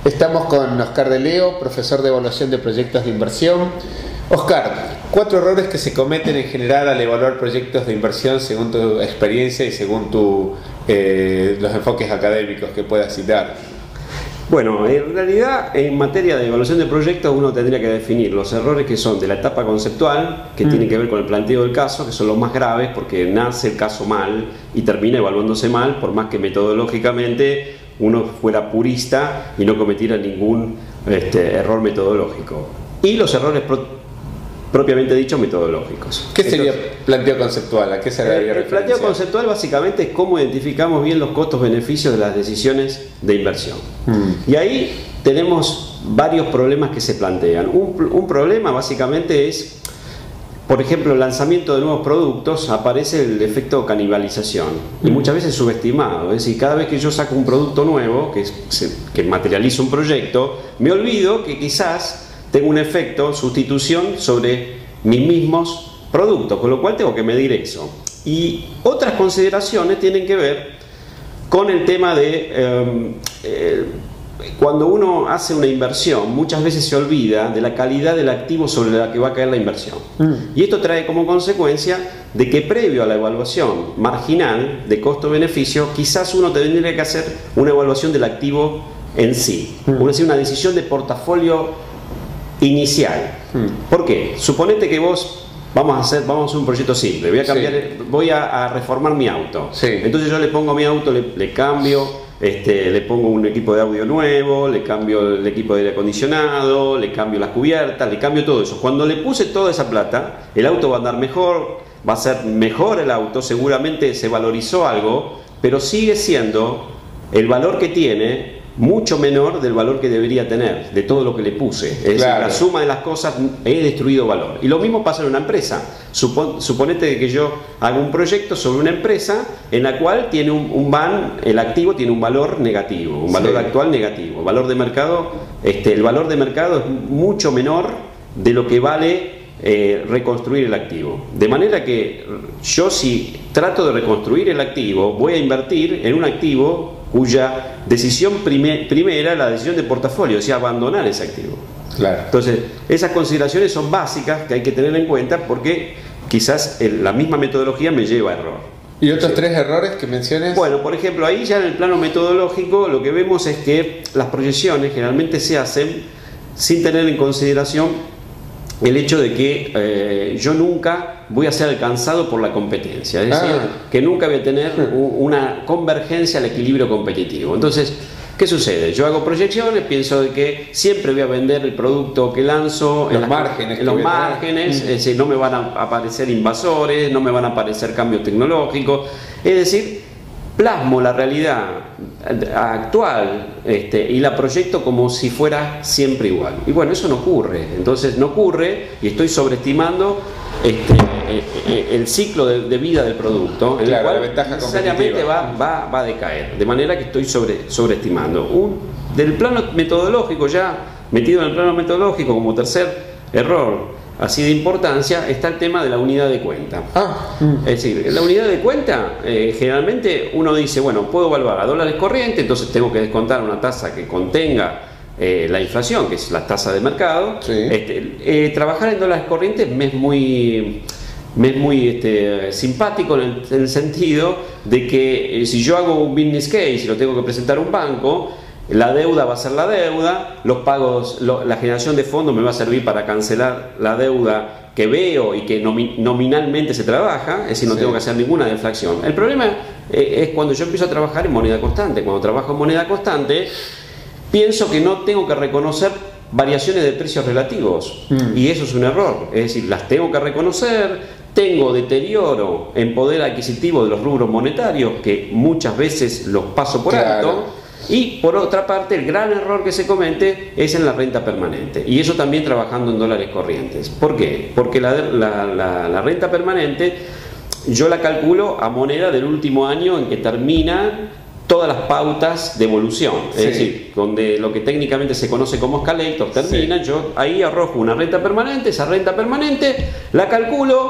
Estamos con Oscar de Leo, profesor de evaluación de proyectos de inversión. Oscar, 4 errores que se cometen en general al evaluar proyectos de inversión según tu experiencia y según los enfoques académicos que puedas citar. Bueno, en realidad en materia de evaluación de proyectos uno tendría que definir los errores que son de la etapa conceptual, que tienen que ver con el planteo del caso, que son los más graves porque nace el caso mal y termina evaluándose mal, por más que metodológicamente uno fuera purista y no cometiera ningún error metodológico. Y los errores propiamente dicho metodológicos. ¿Qué sería planteo conceptual? ¿A qué se debería referenciar? El planteo conceptual básicamente es cómo identificamos bien los costos-beneficios de las decisiones de inversión. Y ahí tenemos varios problemas que se plantean. Un problema básicamente es, por ejemplo, el lanzamiento de nuevos productos, aparece el efecto canibalización y muchas veces subestimado. Es decir, cada vez que yo saco un producto nuevo, que materializo un proyecto, me olvido que quizás tengo un efecto sustitución sobre mis mismos productos, con lo cual tengo que medir eso. Y otras consideraciones tienen que ver con el tema de cuando uno hace una inversión, muchas veces se olvida de la calidad del activo sobre la que va a caer la inversión. Y esto trae como consecuencia de que previo a la evaluación marginal de costo-beneficio, quizás uno tendría que hacer una evaluación del activo en sí, es decir, una decisión de portafolio inicial. ¿Por qué? Suponete que vos vamos a hacer un proyecto simple, voy a reformar mi auto. Entonces yo le pongo a mi auto, le cambio, le pongo un equipo de audio nuevo, le cambio el equipo de aire acondicionado, le cambio las cubiertas, le cambio todo eso. Cuando le puse toda esa plata, el auto va a andar mejor, va a ser mejor el auto, seguramente se valorizó algo, pero sigue siendo el valor que tiene mucho menor del valor que debería tener, de todo lo que le puse. Es decir, la suma de las cosas, he destruido valor. Y lo mismo pasa en una empresa. Suponete que yo hago un proyecto sobre una empresa en la cual tiene el activo tiene un valor negativo, un valor actual negativo. El valor de mercado es mucho menor de lo que vale reconstruir el activo. De manera que yo, si trato de reconstruir el activo, voy a invertir en un activo cuya decisión primera es la decisión de portafolio, o sea, abandonar ese activo. Entonces, esas consideraciones son básicas que hay que tener en cuenta porque quizás la misma metodología me lleva a error. ¿Y otros 3 errores que menciones? Bueno, por ejemplo, ahí ya en el plano metodológico lo que vemos es que las proyecciones generalmente se hacen sin tener en consideración el hecho de que yo nunca voy a ser alcanzado por la competencia, es decir, que nunca voy a tener una convergencia al equilibrio competitivo. Entonces, ¿qué sucede? Yo hago proyecciones, pienso de que siempre voy a vender el producto que lanzo en los márgenes, es decir, no me van a aparecer invasores, no me van a aparecer cambios tecnológicos, es decir, plasmo la realidad actual y la proyecto como si fuera siempre igual. Y bueno, eso no ocurre. Entonces no ocurre y estoy sobreestimando el ciclo de vida del producto, en el cual necesariamente va a decaer. De manera que estoy sobreestimando. Del plano metodológico, ya metido en el plano metodológico como tercer error así de importancia, está el tema de la unidad de cuenta. Es decir, la unidad de cuenta, generalmente uno dice, bueno, puedo evaluar a dólares corrientes, entonces tengo que descontar una tasa que contenga la inflación, que es la tasa de mercado. Trabajar en dólares corrientes me es muy simpático en el sentido de que si yo hago un business case y lo tengo que presentar a un banco, la deuda va a ser la deuda, los pagos, la generación de fondos me va a servir para cancelar la deuda que veo y que nominalmente se trabaja, es decir, no tengo que hacer ninguna deflación. El problema es cuando yo empiezo a trabajar en moneda constante. Cuando trabajo en moneda constante, pienso que no tengo que reconocer variaciones de precios relativos, y eso es un error. Es decir, las tengo que reconocer. Tengo deterioro en poder adquisitivo de los rubros monetarios, que muchas veces los paso por alto. Y por otra parte, el gran error que se comete es en la renta permanente, y eso también trabajando en dólares corrientes. ¿Por qué? Porque la renta permanente yo la calculo a moneda del último año en que terminan todas las pautas de evolución, es decir, donde lo que técnicamente se conoce como escalator termina. Yo ahí arrojo una renta permanente, esa renta permanente la calculo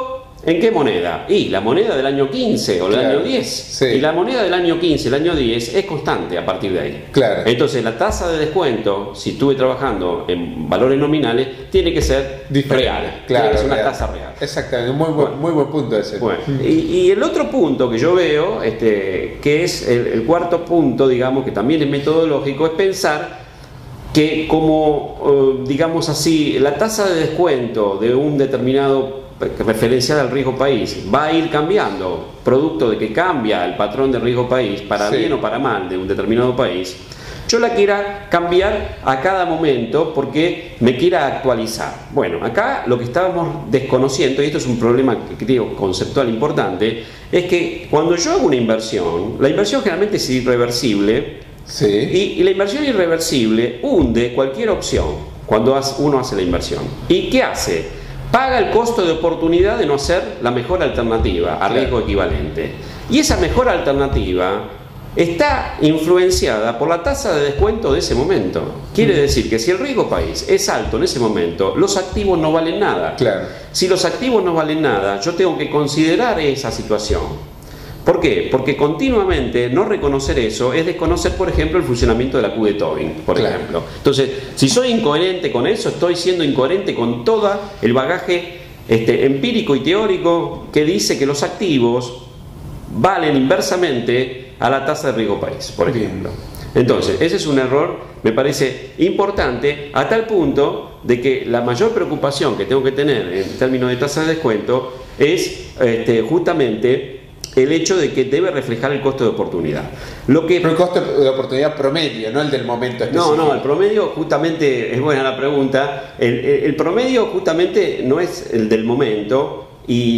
¿En qué moneda? Y la moneda del año 15 o del año 10. Sí. Y la moneda del año 15, el año 10 es constante a partir de ahí. Claro. Entonces la tasa de descuento, si estuve trabajando en valores nominales, tiene que ser real. Claro, tiene que ser una real. tasa real. Exactamente, muy buen punto ese. Bueno, y el otro punto que yo veo, que es el cuarto punto, digamos, que también es metodológico, es pensar que como, digamos así, la tasa de descuento de un determinado referencial al riesgo país va a ir cambiando, producto de que cambia el patrón de riesgo país, para bien o para mal, de un determinado país, yo la quiera cambiar a cada momento porque me quiera actualizar. Bueno, acá lo que estábamos desconociendo, y esto es un problema que creo conceptual importante, es que cuando yo hago una inversión, la inversión generalmente es irreversible. Sí. Y la inversión irreversible hunde cualquier opción cuando uno hace la inversión. ¿Y qué hace? Paga el costo de oportunidad de no hacer la mejor alternativa a riesgo equivalente. Y esa mejor alternativa está influenciada por la tasa de descuento de ese momento. Quiere decir que si el riesgo país es alto en ese momento, los activos no valen nada. Claro. Si los activos no valen nada, yo tengo que considerar esa situación. ¿Por qué? Porque continuamente no reconocer eso es desconocer, por ejemplo, el funcionamiento de la Q de Tobin, por ejemplo. Entonces, si soy incoherente con eso, estoy siendo incoherente con todo el bagaje empírico y teórico que dice que los activos valen inversamente a la tasa de riesgo país, por ejemplo. Entonces, ese es un error, me parece importante, a tal punto de que la mayor preocupación que tengo que tener en términos de tasa de descuento es justamente el hecho de que debe reflejar el costo de oportunidad. Pero el costo de oportunidad promedio, no el del momento específico. No, el promedio justamente, es buena la pregunta, el promedio justamente no es el del momento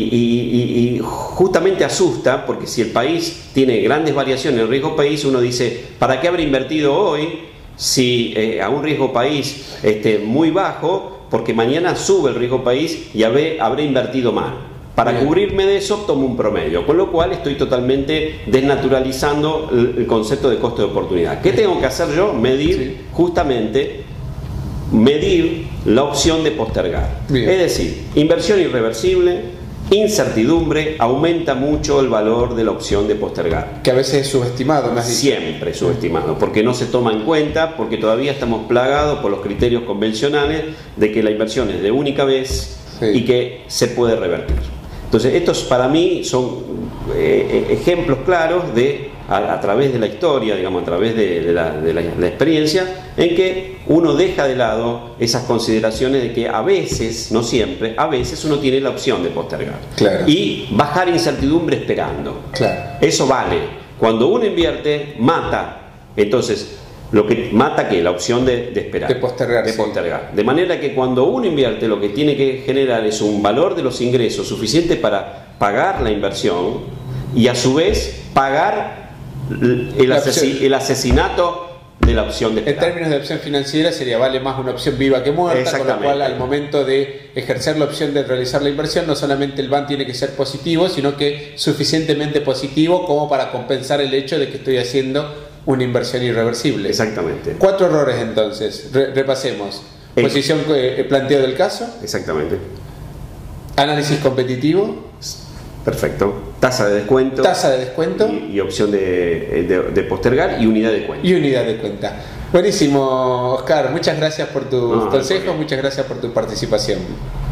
y justamente asusta, porque si el país tiene grandes variaciones en el riesgo país, uno dice, ¿para qué habré invertido hoy si a un riesgo país muy bajo? Porque mañana sube el riesgo país y habré invertido mal. Para cubrirme de eso tomo un promedio, con lo cual estoy totalmente desnaturalizando el concepto de costo de oportunidad. ¿Qué tengo que hacer yo? Medir la opción de postergar. Bien. Es decir, inversión irreversible, incertidumbre, aumenta mucho el valor de la opción de postergar. Que a veces es subestimado, más siempre subestimado, porque no se toma en cuenta, porque todavía estamos plagados por los criterios convencionales de que la inversión es de única vez y que se puede revertir. Entonces, estos para mí son ejemplos claros a través de la historia, digamos, a través de la experiencia, en que uno deja de lado esas consideraciones de que a veces, no siempre, a veces uno tiene la opción de postergar. Claro. Y bajar incertidumbre esperando. Claro. Eso vale. Cuando uno invierte, mata. Entonces, lo que mata que la opción de esperar, de postergar. De manera que cuando uno invierte, lo que tiene que generar es un valor de los ingresos suficiente para pagar la inversión y a su vez pagar el asesinato de la opción de esperar. En términos de opción financiera sería vale más una opción viva que muerta, con lo cual al momento de ejercer la opción de realizar la inversión no solamente el BAN tiene que ser positivo, sino que suficientemente positivo como para compensar el hecho de que estoy haciendo una inversión irreversible. Exactamente. 4 errores entonces, repasemos. Posición planteo del caso. Exactamente. Análisis competitivo. Perfecto. Tasa de descuento. Tasa de descuento. Y opción de postergar y unidad de cuenta. Y unidad de cuenta. Buenísimo, Oscar. Muchas gracias por tus consejos, muchas gracias por tu participación.